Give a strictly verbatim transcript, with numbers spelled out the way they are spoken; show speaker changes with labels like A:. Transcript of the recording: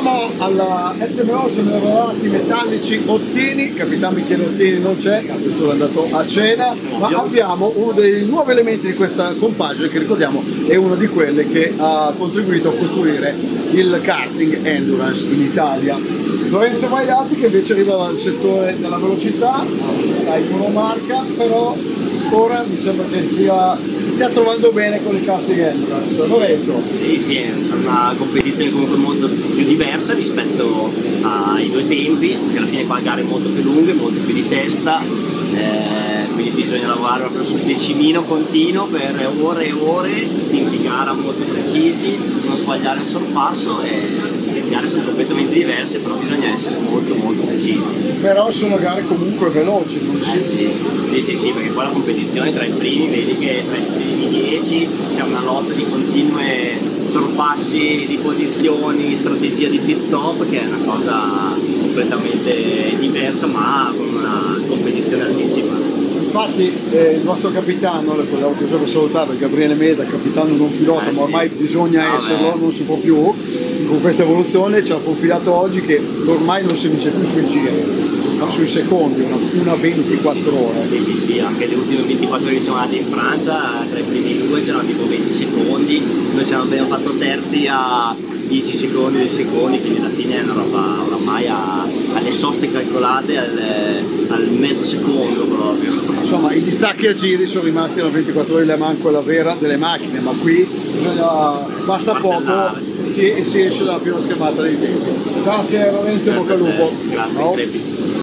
A: Siamo alla S M O, siamo lavorati metallici Ottini, Capitan Michele Ottini non c'è, a questo è andato a cena, ma abbiamo uno dei nuovi elementi di questa compagine che ricordiamo è una di quelle che ha contribuito a costruire il karting endurance in Italia. Lorenzo Maidati che invece arriva dal settore della velocità, dai monomarca, però ora mi sembra che sia, si stia trovando bene con il karting endurance. Lorenzo?
B: Sì, sì, è una competizione comunque molto più diversa rispetto ai due tempi, perché alla fine qua gare molto più lunghe, molto più di testa, eh, quindi bisogna lavorare proprio sul decimino continuo per ore e ore, stinti gara molto precisi, non sbagliare un sorpasso e le gare sono completamente diverse, però bisogna essere molto molto precisi.
A: Però sono gare comunque veloci, non
B: Eh
A: si...
B: sì, sì, sì, sì, perché poi la competizione tra i primi, vedi che tra i primi dieci c'è una lotta di continue sorpassi di posizioni, strategia di pit stop, che è una cosa completamente diversa ma con una competizione altissima.
A: Infatti eh, il nostro capitano, l'altro giorno salutarlo, Gabriele Meda, capitano non pilota,
B: eh
A: ma ormai
B: sì.
A: bisogna
B: ah,
A: esserlo,
B: beh.
A: non si può più, con questa evoluzione ci ha confidato oggi che ormai non si vince più sui giri, ma sui secondi, una, una ventiquattro ore.
B: Sì, sì, sì, anche le ultime ventiquattro ore che siamo andati in Francia, tra i primi due c'erano tipo venti secondi, noi siamo abbiamo fatto terzi a dieci secondi dei secondi, quindi alla fine è una roba oramai a, alle soste calcolate al, al mezzo secondo proprio.
A: Insomma, i distacchi a giri sono rimasti alla ventiquattro ore di Le Mans, quella vera delle macchine, ma qui bisogna, basta poco e si, e si esce dalla prima schermata dei tempi. Grazie Lorenzo, bocca al lupo.
B: Grazie,
A: Ciao.
B: Crepi.